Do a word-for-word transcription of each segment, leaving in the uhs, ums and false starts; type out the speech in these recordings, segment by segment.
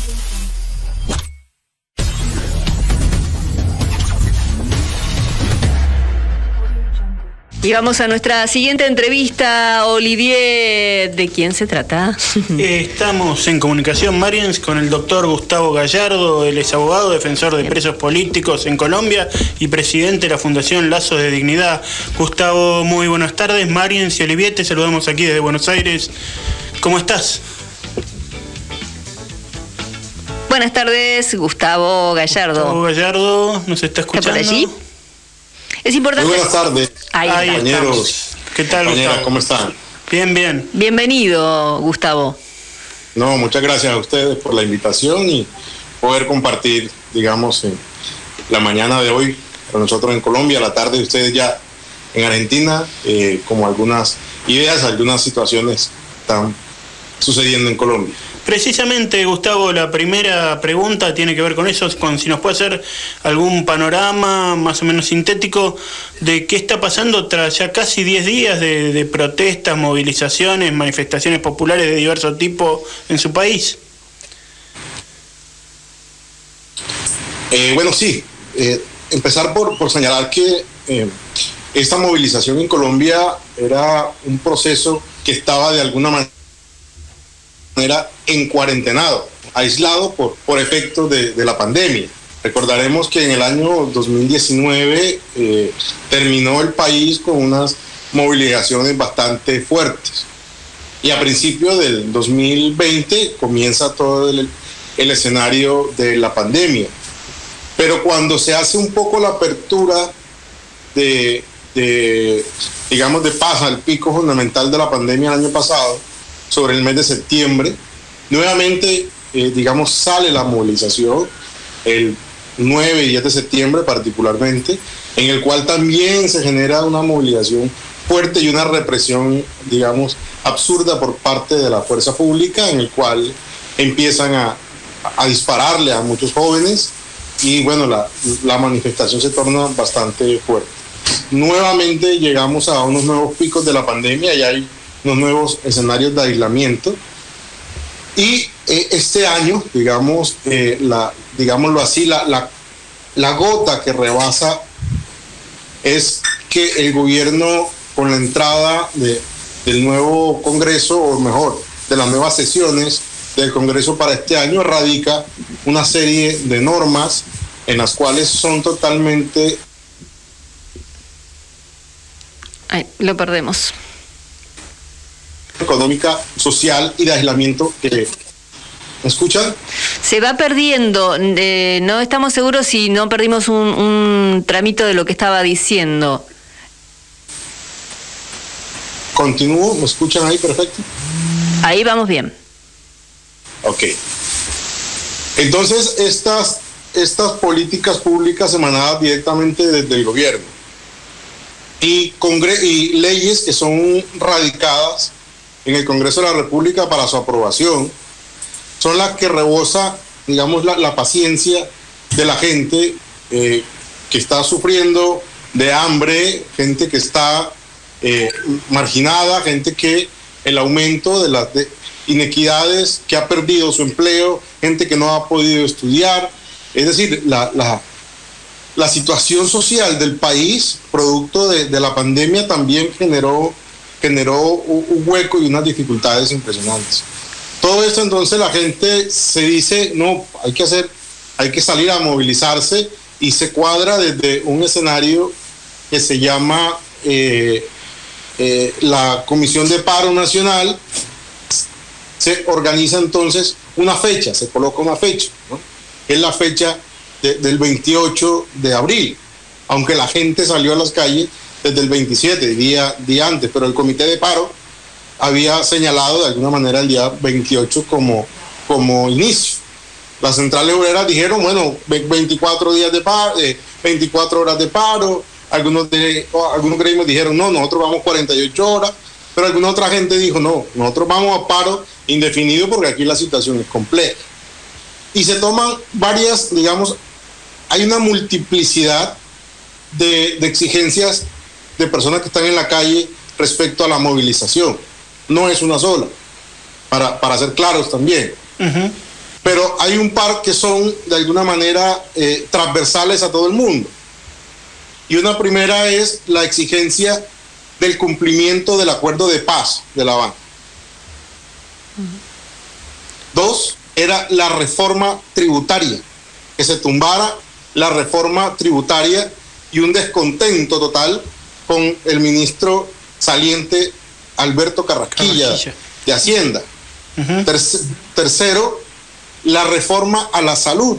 Y vamos a nuestra siguiente entrevista, Olivier. ¿De quién se trata? Estamos en comunicación, Mariens, con el doctor Gustavo Gallardo. Él es abogado, defensor de presos políticos en Colombia y presidente de la Fundación Lazos de Dignidad. Gustavo, muy buenas tardes. Mariens y Olivier, te saludamos aquí desde Buenos Aires. ¿Cómo estás? Buenas tardes, Gustavo Gallardo. Gustavo Gallardo, ¿nos está escuchando? ¿Está por allí? Es importante. Muy buenas tardes, Ahí Ahí compañeros. estamos. ¿Qué tal, Compañeras, Gustavo? ¿cómo están? Bien, bien. Bienvenido, Gustavo. No, muchas gracias a ustedes por la invitación y poder compartir, digamos, en la mañana de hoy para nosotros en Colombia, la tarde de ustedes ya en Argentina, eh, como algunas ideas, algunas situaciones están sucediendo en Colombia. Precisamente, Gustavo, la primera pregunta tiene que ver con eso, con si nos puede hacer algún panorama más o menos sintético de qué está pasando tras ya casi diez días de, de protestas, movilizaciones, manifestaciones populares de diverso tipo en su país. Eh, bueno, sí, eh, empezar por, por señalar que eh, esta movilización en Colombia era un proceso que estaba de alguna manera manera en cuarentenado, aislado por, por efectos de, de la pandemia. Recordaremos que en el año dos mil diecinueve eh, terminó el país con unas movilizaciones bastante fuertes y a principios del dos mil veinte comienza todo el, el escenario de la pandemia. Pero cuando se hace un poco la apertura de, de digamos, de pasa el pico fundamental de la pandemia el año pasado, sobre el mes de septiembre, nuevamente, eh, digamos, sale la movilización, el nueve y diez de septiembre particularmente, en el cual también se genera una movilización fuerte y una represión, digamos, absurda por parte de la fuerza pública, en el cual empiezan a, a dispararle a muchos jóvenes y, bueno, la, la manifestación se torna bastante fuerte. Nuevamente llegamos a unos nuevos picos de la pandemia y hay unos nuevos escenarios de aislamiento y eh, este año, digamos, eh, la, digámoslo así, la, la, la gota que rebasa es que el gobierno, con la entrada de, del nuevo Congreso, o mejor, de las nuevas sesiones del Congreso para este año, radica una serie de normas en las cuales son totalmente... Ay, lo perdemos. Económica, social y de aislamiento. ¿Me escuchan? Se va perdiendo, eh, no estamos seguros si no perdimos un, un tramito de lo que estaba diciendo. Continúo, ¿me escuchan ahí perfecto? Ahí vamos bien. Ok. Entonces, estas, estas políticas públicas emanadas directamente desde el gobierno y, congre- y leyes que son radicadas en el Congreso de la República para su aprobación, son las que rebosa, digamos, la, la paciencia de la gente eh, que está sufriendo de hambre, gente que está eh, marginada, gente que el aumento de las de inequidades, que ha perdido su empleo, gente que no ha podido estudiar. Es decir, la, la, la situación social del país, producto de, de la pandemia, también generó generó un hueco y unas dificultades impresionantes. Todo esto, entonces, la gente se dice, no, hay que hacer, hay que salir a movilizarse y se cuadra desde un escenario que se llama eh, eh, la Comisión de Paro Nacional. Se organiza entonces una fecha, se coloca una fecha, ¿no? Es la fecha de, del veintiocho de abril, aunque la gente salió a las calles desde el veintisiete, día, día antes, pero el comité de paro había señalado de alguna manera el día veintiocho como, como inicio. Las centrales obreras dijeron, bueno, veinticuatro días de paro, eh, veinticuatro horas de paro, algunos, de, algunos gremios dijeron, no, nosotros vamos cuarenta y ocho horas, pero alguna otra gente dijo, no, nosotros vamos a paro indefinido porque aquí la situación es compleja. Y se toman varias, digamos, hay una multiplicidad de, de exigencias de personas que están en la calle respecto a la movilización. No es una sola, para, para ser claros también. Uh-huh. Pero pero hay un par que son de alguna manera eh, transversales a todo el mundo. Y una primera es la exigencia del cumplimiento del acuerdo de paz de La Habana. Uh-huh. Dos, era la reforma tributaria, que se tumbara la reforma tributaria y un descontento total con el ministro saliente Alberto Carrasquilla, Carrasquilla. de Hacienda. Uh-huh. Terc- tercero, la reforma a la salud.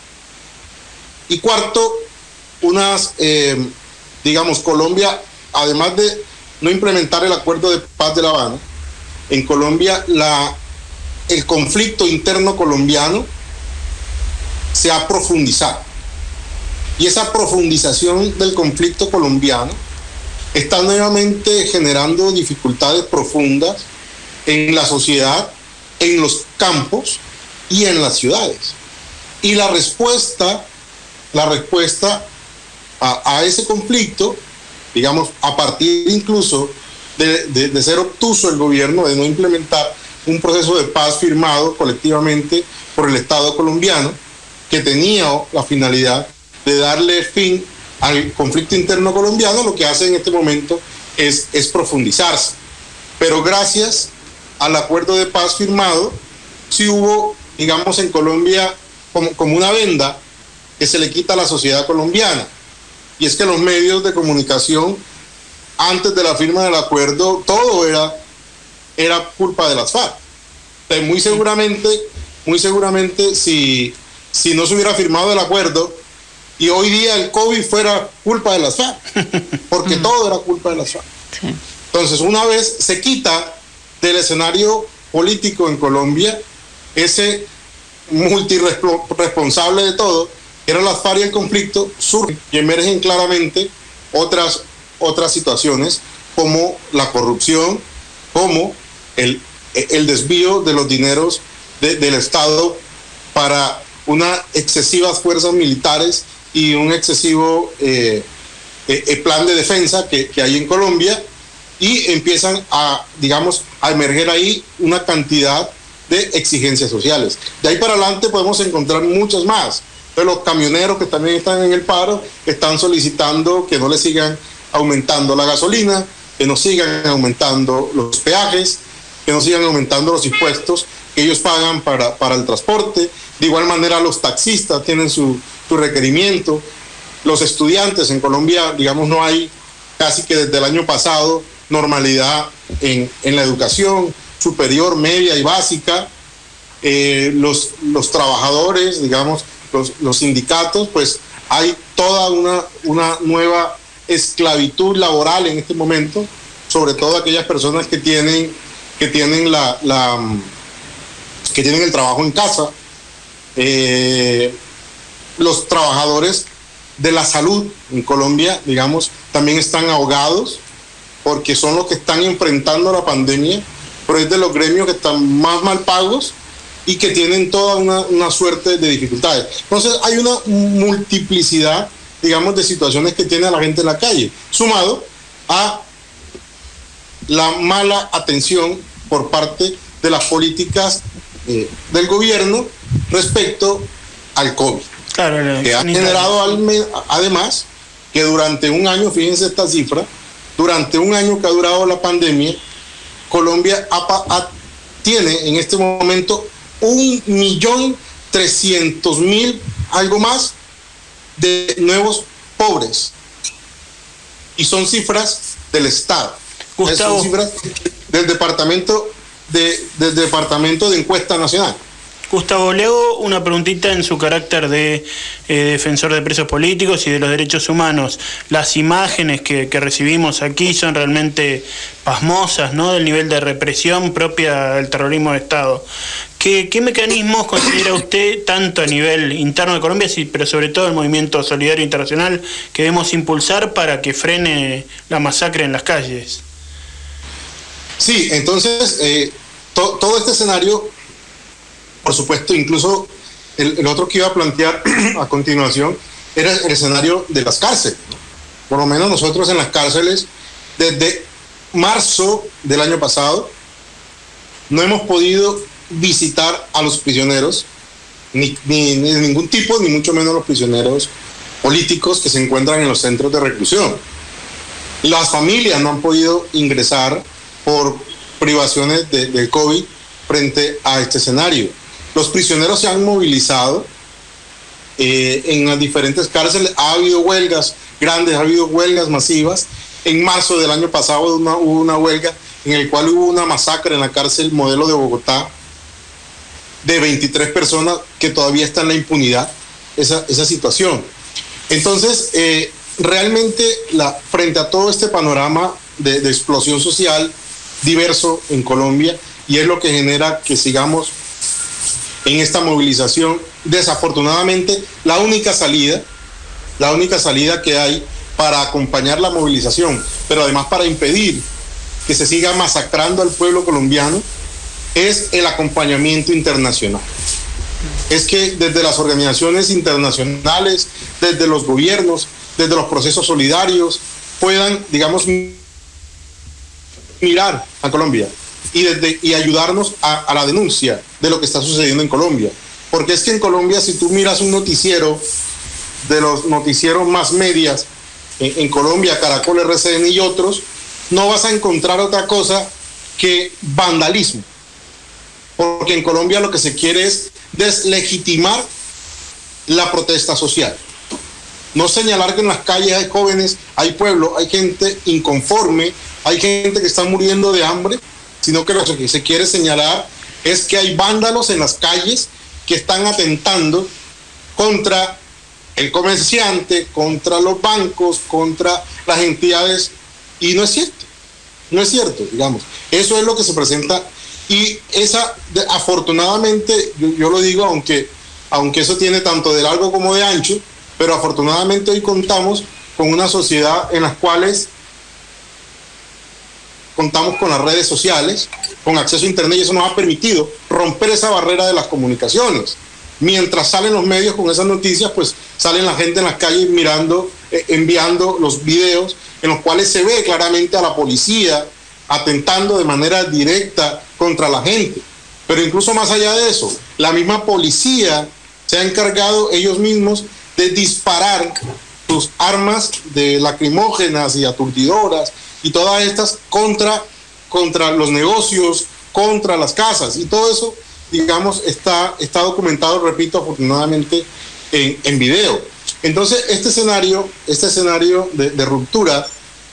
Y cuarto, unas, eh, digamos, Colombia, además de no implementar el acuerdo de paz de La Habana, en Colombia la, el conflicto interno colombiano se ha profundizado. Y esa profundización del conflicto colombiano está nuevamente generando dificultades profundas en la sociedad, en los campos y en las ciudades. Y la respuesta, la respuesta a, a ese conflicto, digamos, a partir incluso de, de, de ser obtuso el gobierno, de no implementar un proceso de paz firmado colectivamente por el Estado colombiano, que tenía la finalidad de darle fin al conflicto interno colombiano, lo que hace en este momento es, es profundizarse. Pero gracias al acuerdo de paz firmado, sí hubo, digamos, en Colombia como, como una venda que se le quita a la sociedad colombiana. Y es que los medios de comunicación, antes de la firma del acuerdo, todo era, era culpa de las FARC. Entonces, muy seguramente, muy seguramente, si, si no se hubiera firmado el acuerdo y hoy día el COVID fuera culpa de las FARC, porque todo era culpa de las FARC. Sí. Entonces, una vez se quita del escenario político en Colombia ese multirresponsable de todo, eran las FARC y el conflicto, surgen y emergen claramente otras, otras situaciones como la corrupción, como el, el desvío de los dineros de, del Estado para unas excesivas fuerzas militares y un excesivo eh, eh, plan de defensa que, que hay en Colombia, y empiezan a, digamos, a emerger ahí una cantidad de exigencias sociales. De ahí para adelante podemos encontrar muchas más. Pero los camioneros que también están en el paro están solicitando que no le sigan aumentando la gasolina, que no sigan aumentando los peajes, que no sigan aumentando los impuestos que ellos pagan para, para el transporte. De igual manera los taxistas tienen su, su requerimiento. Los estudiantes en Colombia, digamos, no hay casi que desde el año pasado normalidad en, en la educación superior, media y básica. Eh, los, los trabajadores, digamos, Los, los sindicatos, pues hay toda una, una nueva esclavitud laboral en este momento, sobre todo aquellas personas que tienen, que tienen, la, la, que tienen el trabajo en casa. Eh, los trabajadores de la salud en Colombia, digamos, también están ahogados porque son los que están enfrentando la pandemia, pero es de los gremios que están más mal pagos y que tienen toda una, una suerte de dificultades. Entonces hay una multiplicidad, digamos, de situaciones que tiene a la gente en la calle, sumado a la mala atención por parte de las políticas eh, del gobierno respecto al COVID. Claro, que ha generado al, además que durante un año, fíjense esta cifra, durante un año que ha durado la pandemia, Colombia ha, ha, tiene en este momento un millón trescientos mil, algo más, de nuevos pobres. Y son cifras del Estado. Gustavo. Son cifras del Departamento de, del Departamento de Encuesta Nacional. Gustavo, le hago una preguntita en su carácter de eh, defensor de presos políticos y de los derechos humanos. Las imágenes que, que recibimos aquí son realmente pasmosas, ¿no?, del nivel de represión propia del terrorismo de Estado. ¿Qué, qué mecanismos considera usted, tanto a nivel interno de Colombia, pero sobre todo el movimiento solidario internacional, que debemos impulsar para que frene la masacre en las calles? Sí, entonces, eh, to, todo este escenario, por supuesto, incluso el, el otro que iba a plantear a continuación era el escenario de las cárceles, ¿no? Por lo menos nosotros en las cárceles, desde marzo del año pasado, no hemos podido visitar a los prisioneros ni, ni, ni de ningún tipo, ni mucho menos los prisioneros políticos que se encuentran en los centros de reclusión. Las familias no han podido ingresar por privaciones de, de COVID frente a este escenario. Los prisioneros se han movilizado eh, en las diferentes cárceles. Ha habido huelgas grandes, ha habido huelgas masivas. En marzo del año pasado una, hubo una huelga en el cual hubo una masacre en la cárcel Modelo de Bogotá de veintitrés personas que todavía está en la impunidad esa, esa situación. Entonces, eh, realmente la, frente a todo este panorama de, de explosión social diverso en Colombia, y es lo que genera que sigamos en esta movilización, desafortunadamente la única salida, la única salida que hay para acompañar la movilización, pero además para impedir que se siga masacrando al pueblo colombiano, es el acompañamiento internacional. Es que desde las organizaciones internacionales, desde los gobiernos, desde los procesos solidarios, puedan, digamos, mirar a Colombia y, desde, y ayudarnos a, a la denuncia de lo que está sucediendo en Colombia. Porque es que en Colombia, si tú miras un noticiero de los noticieros más medias en, en Colombia, Caracol, R C N y otros, no vas a encontrar otra cosa que vandalismo. Porque en Colombia lo que se quiere es deslegitimar la protesta social. No señalar que en las calles hay jóvenes, hay pueblo, hay gente inconforme, hay gente que está muriendo de hambre, sino que lo que se quiere señalar es que hay vándalos en las calles que están atentando contra el comerciante, contra los bancos, contra las entidades, y no es cierto, no es cierto, digamos. Eso es lo que se presenta, y esa, afortunadamente, yo, yo lo digo, aunque, aunque eso tiene tanto de largo como de ancho, pero afortunadamente hoy contamos con una sociedad en las cuales contamos con las redes sociales, con acceso a internet, y eso nos ha permitido romper esa barrera de las comunicaciones. Mientras salen los medios con esas noticias, pues salen la gente en las calles mirando, eh, enviando los videos en los cuales se ve claramente a la policía atentando de manera directa contra la gente. Pero incluso más allá de eso, la misma policía se ha encargado ellos mismos de disparar sus armas de lacrimógenas y aturdidoras y todas estas contra, contra los negocios, contra las casas, y todo eso, digamos, está, está documentado, repito, afortunadamente en, en video. Entonces, este escenario, este escenario de, de ruptura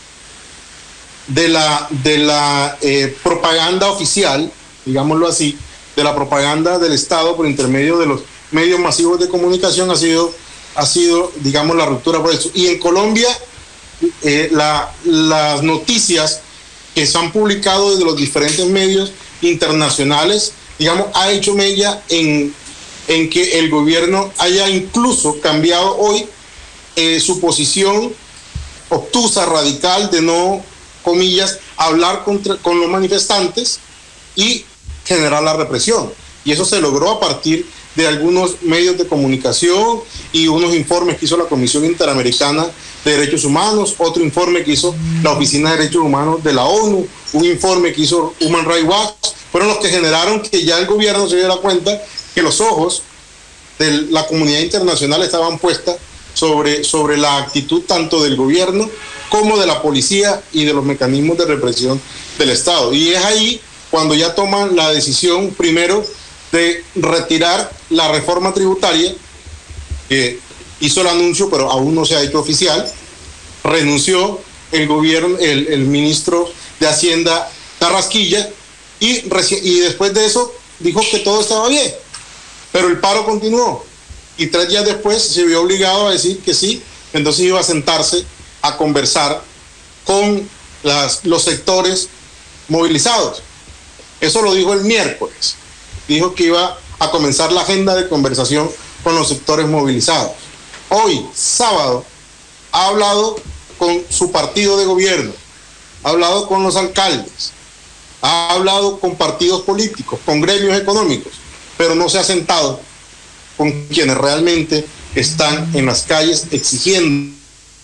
de la, de la eh, propaganda oficial, digámoslo así, de la propaganda del Estado por intermedio de los medios masivos de comunicación ha sido, ha sido digamos, la ruptura por eso. Y en Colombia, eh, la, las noticias que se han publicado desde los diferentes medios internacionales, digamos, ha hecho mella en, en que el gobierno haya incluso cambiado hoy eh, su posición obtusa, radical, de no, comillas, hablar contra, con los manifestantes y generar la represión. Y eso se logró a partir de algunos medios de comunicación y unos informes que hizo la Comisión Interamericana de Derechos Humanos, otro informe que hizo la Oficina de Derechos Humanos de la ONU, un informe que hizo Human Rights Watch, fueron los que generaron que ya el gobierno se diera cuenta que los ojos de la comunidad internacional estaban puestas sobre, sobre la actitud tanto del gobierno como de la policía y de los mecanismos de represión del Estado. Y es ahí cuando ya toman la decisión primero de retirar la reforma tributaria, que hizo el anuncio pero aún no se ha hecho oficial. Renunció el gobierno, el, el ministro de Hacienda Carrasquilla, y, y después de eso dijo que todo estaba bien, pero el paro continuó, y tres días después se vio obligado a decir que sí, entonces iba a sentarse a conversar con las, los sectores movilizados. Eso lo dijo el miércoles. Dijo que iba a comenzar la agenda de conversación con los sectores movilizados. Hoy, sábado, ha hablado con su partido de gobierno, ha hablado con los alcaldes, ha hablado con partidos políticos, con gremios económicos, pero no se ha sentado con quienes realmente están en las calles exigiendo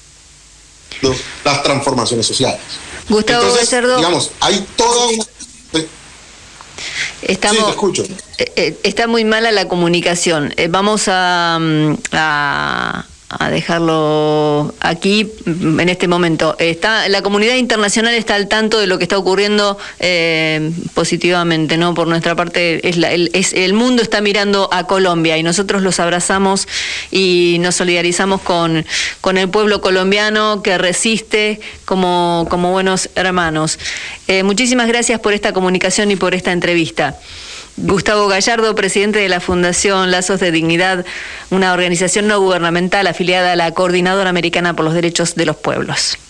las transformaciones sociales. Gustavo Entonces, Becerdo, digamos, hay toda una... Estamos, sí, te escucho. Eh, está muy mala la comunicación. Eh, vamos a, a, a dejarlo aquí en este momento. Está, la comunidad internacional está al tanto de lo que está ocurriendo eh, positivamente, ¿no? Por nuestra parte, es la, el, es, el mundo está mirando a Colombia y nosotros los abrazamos y nos solidarizamos con, con el pueblo colombiano que resiste como, como buenos hermanos. Eh, muchísimas gracias por esta comunicación y por esta entrevista. Gustavo Gallardo, presidente de la Fundación Lazos de Dignidad, una organización no gubernamental afiliada a la Coordinadora Americana por los Derechos de los Pueblos.